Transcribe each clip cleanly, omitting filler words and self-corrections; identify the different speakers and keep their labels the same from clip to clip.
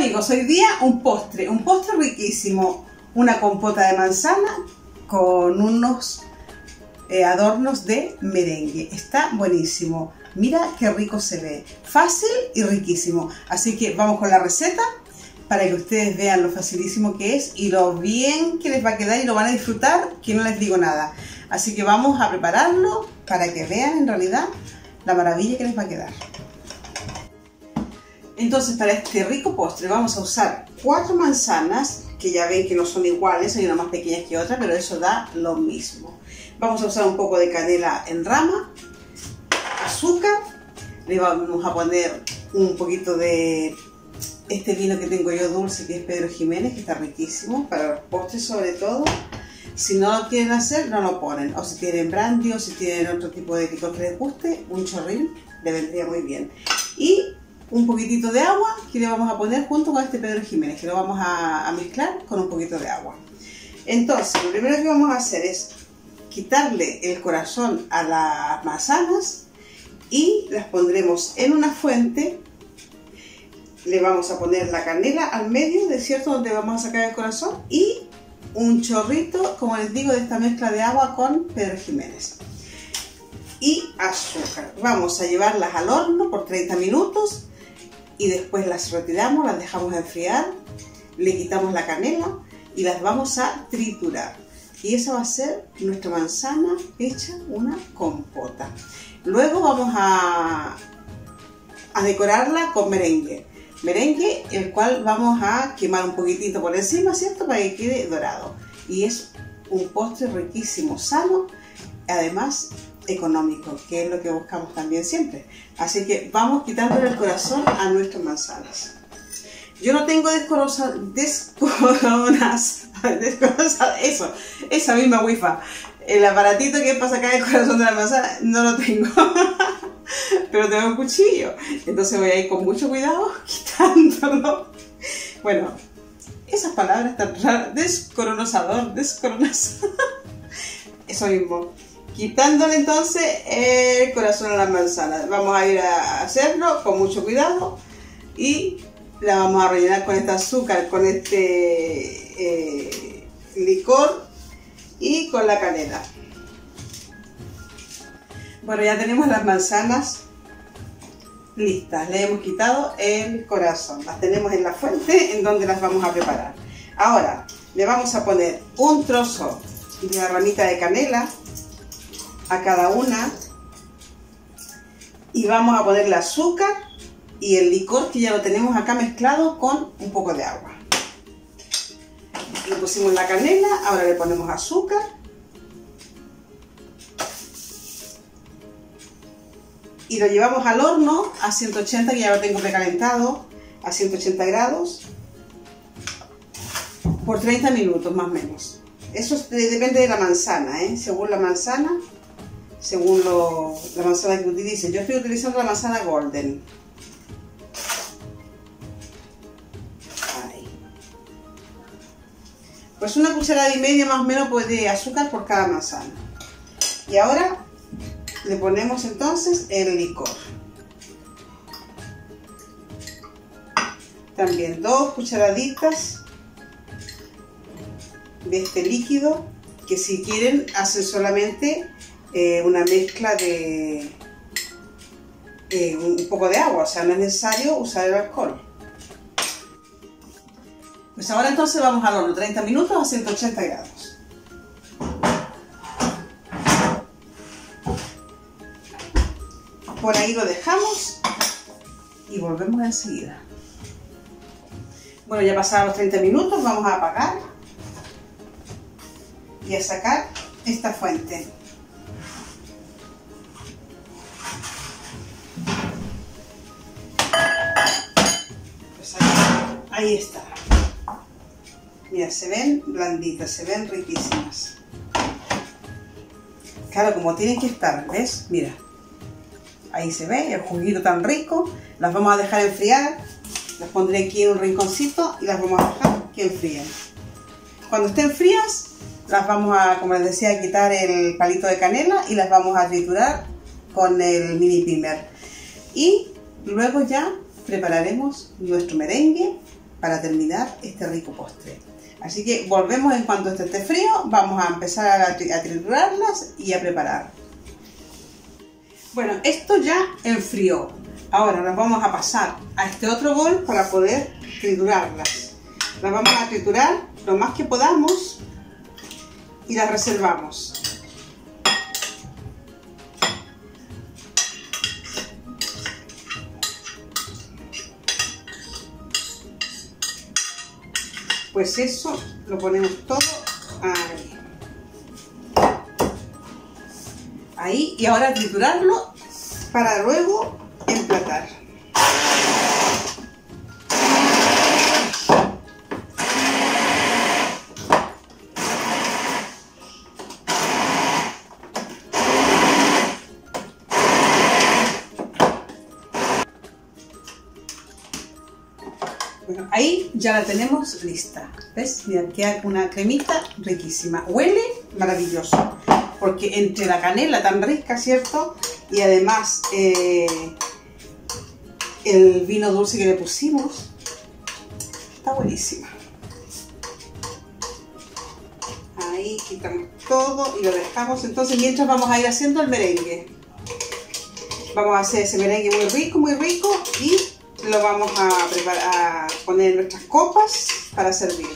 Speaker 1: amigos, hoy día un postre riquísimo, una compota de manzana con unos adornos de merengue. Está buenísimo, mira qué rico se ve, fácil y riquísimo. Así que vamos con la receta para que ustedes vean lo facilísimo que es y lo bien que les va a quedar y lo van a disfrutar, que no les digo nada. Así que vamos a prepararlo para que vean en realidad la maravilla que les va a quedar. Entonces, para este rico postre vamos a usar 4 manzanas, que ya ven que no son iguales, hay una más pequeña que otra, pero eso da lo mismo. Vamos a usar un poco de canela en rama, azúcar, le vamos a poner un poquito de este vino que tengo yo dulce, que es Pedro Ximénez, que está riquísimo, para los postres sobre todo. Si no lo quieren hacer, no lo ponen, o si tienen brandy, o si tienen otro tipo de licor que les guste, un chorrín le vendría muy bien. Y un poquitito de agua que le vamos a poner junto con este Pedro Ximénez, que lo vamos a mezclar con un poquito de agua. Entonces, lo primero que vamos a hacer es quitarle el corazón a las manzanas y las pondremos en una fuente. Le vamos a poner la canela al medio, ¿de cierto?, donde vamos a sacar el corazón, y un chorrito, como les digo, de esta mezcla de agua con Pedro Ximénez y azúcar. Vamos a llevarlas al horno por 30 minutos y después las retiramos, las dejamos enfriar, le quitamos la canela y las vamos a triturar. Y esa va a ser nuestra manzana hecha una compota. Luego vamos a decorarla con merengue. Merengue, el cual vamos a quemar un poquitito por encima, ¿cierto?, para que quede dorado. Y es un postre riquísimo, sano, además económico, que es lo que buscamos también siempre. Así que vamos quitándole el corazón a nuestras manzanas. Yo no tengo esa misma wifa. El aparatito que es para sacar el corazón de la manzana no lo tengo. Pero tengo un cuchillo. Entonces voy a ir con mucho cuidado quitándolo. Bueno, esas palabras tan raras. Descoronazador, eso mismo. Quitándole entonces el corazón a la manzana. Vamos a ir a hacerlo con mucho cuidado y la vamos a rellenar con este azúcar, con este licor y con la canela. Bueno, ya tenemos las manzanas listas. Le hemos quitado el corazón. Las tenemos en la fuente en donde las vamos a preparar. Ahora le vamos a poner un trozo de la ramita de canela a cada una y vamos a ponerle azúcar y el licor, que ya lo tenemos acá mezclado con un poco de agua. Le pusimos la canela, ahora le ponemos azúcar y lo llevamos al horno a 180, que ya lo tengo precalentado a 180 grados por 30 minutos más o menos. Eso depende de la manzana, según la manzana, según la manzana que utilicen. Yo estoy utilizando la manzana golden. Ahí. Pues una cucharada y media más o menos de azúcar por cada manzana. Y ahora le ponemos entonces el licor. También 2 cucharaditas de este líquido, que si quieren hacen solamente una mezcla de un poco de agua, o sea, no es necesario usar el alcohol. Pues ahora entonces vamos al horno 30 minutos a 180 grados. Por ahí lo dejamos y volvemos enseguida. Bueno, ya pasaron los 30 minutos, vamos a apagar y a sacar esta fuente. Pues ahí está. Mira, se ven blanditas, se ven riquísimas. Claro, como tienen que estar, ¿ves? Mira. Ahí se ve el juguito tan rico. Las vamos a dejar enfriar. Las pondré aquí en un rinconcito y las vamos a dejar que enfríen. Cuando estén frías, las vamos a, como les decía, a quitar el palito de canela y las vamos a triturar con el mini pimer. Y luego ya prepararemos nuestro merengue para terminar este rico postre. Así que volvemos en cuanto esto esté frío, vamos a empezar a triturarlas y a preparar. Bueno, esto ya enfrió. Ahora las vamos a pasar a este otro bol para poder triturarlas. Las vamos a triturar lo más que podamos y las reservamos. Pues eso lo ponemos todo ahí. Ahí, y ahora triturarlo para luego emplatar. Bueno, ahí ya la tenemos lista. ¿Ves? Mira, queda una cremita riquísima. Huele maravilloso. Porque entre la canela tan rica, ¿cierto? Y además el vino dulce que le pusimos, está buenísima. Ahí quitamos todo y lo dejamos. Entonces, mientras vamos a ir haciendo el merengue. Vamos a hacer ese merengue muy rico y lo vamos a preparar, a poner en nuestras copas para servir.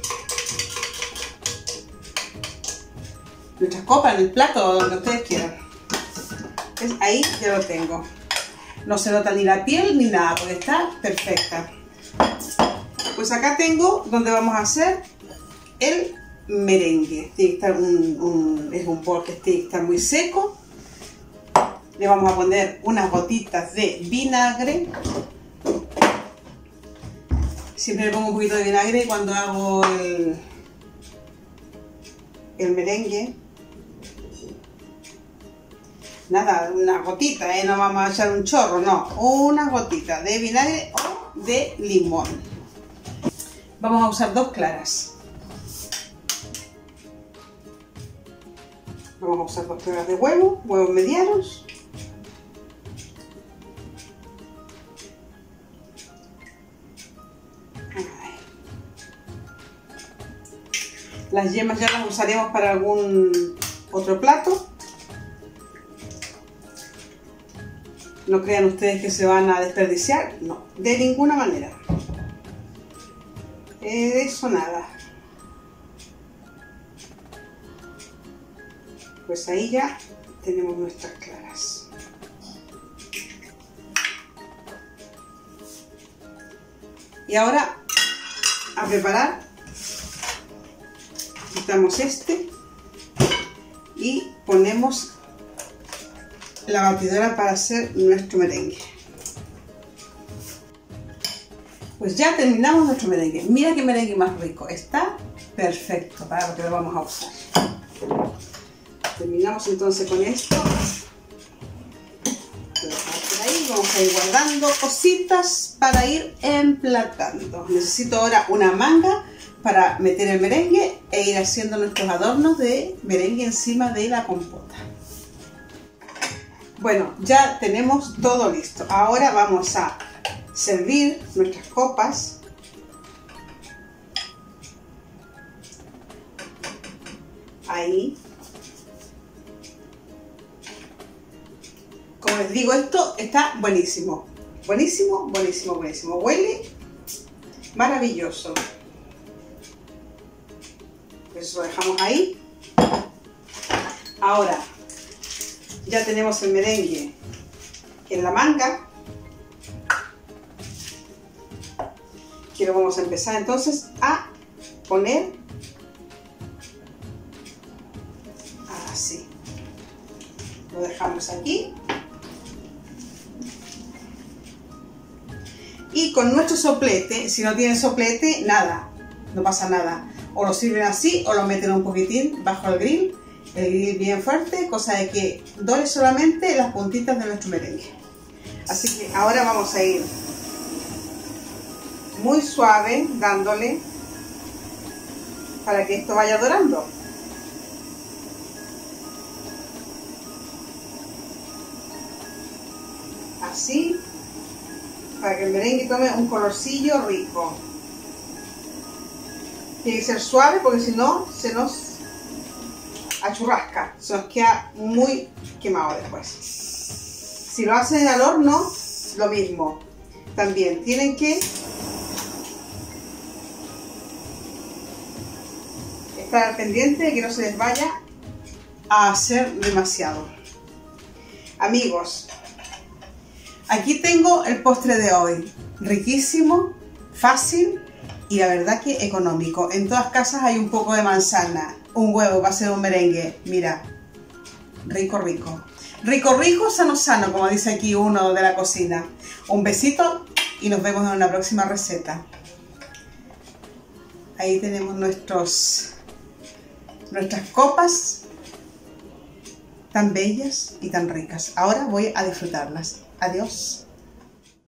Speaker 1: Nuestras copas en el plato, donde ustedes quieran. ¿Ves? Ahí ya lo tengo. No se nota ni la piel ni nada, porque está perfecta. Pues acá tengo donde vamos a hacer el merengue. Tiene que estar es un bol que tiene que estar muy seco. Le vamos a poner unas gotitas de vinagre. Siempre le pongo un poquito de vinagre cuando hago el merengue. Nada, una gotita, no vamos a echar un chorro, no, una gotita de vinagre o de limón. Vamos a usar 2 claras. Vamos a usar 2 claras de huevo, huevos medianos. Las yemas ya las usaremos para algún otro plato. No crean ustedes que se van a desperdiciar, no, de ninguna manera. De eso nada. Pues ahí ya tenemos nuestras claras. Y ahora a preparar. Quitamos este y ponemos la batidora para hacer nuestro merengue. Pues ya terminamos nuestro merengue. Mira qué merengue más rico. Está perfecto para lo que lo vamos a usar. Terminamos entonces con esto. Por ahí vamos a ir guardando cositas para ir emplatando. Necesito ahora una manga para meter el merengue e ir haciendo nuestros adornos de merengue encima de la compota. Bueno, ya tenemos todo listo. Ahora vamos a servir nuestras copas. Ahí. Como les digo, esto está buenísimo. Buenísimo, buenísimo, buenísimo. Huele maravilloso. Eso lo dejamos ahí. Ahora ya tenemos el merengue en la manga. Y lo vamos a empezar entonces a poner así. Lo dejamos aquí. Y con nuestro soplete, si no tienen soplete, nada, no pasa nada. O lo sirven así o lo meten un poquitín bajo el grill bien fuerte, cosa de que dore solamente las puntitas de nuestro merengue. Así que ahora vamos a ir muy suave dándole para que esto vaya dorando. Así, para que el merengue tome un colorcillo rico. Tiene que ser suave porque si no se nos achurrasca, se nos queda muy quemado después. Si lo hacen al horno, lo mismo. También tienen que estar al pendiente de que no se les vaya a hacer demasiado. Amigos, aquí tengo el postre de hoy. Riquísimo, fácil y la verdad que económico. En todas casas hay un poco de manzana, un huevo va a ser un merengue. Mira, rico, rico. Rico, rico, sano, sano, como dice aquí uno de la cocina. Un besito y nos vemos en una próxima receta. Ahí tenemos nuestras copas tan bellas y tan ricas. Ahora voy a disfrutarlas. Adiós.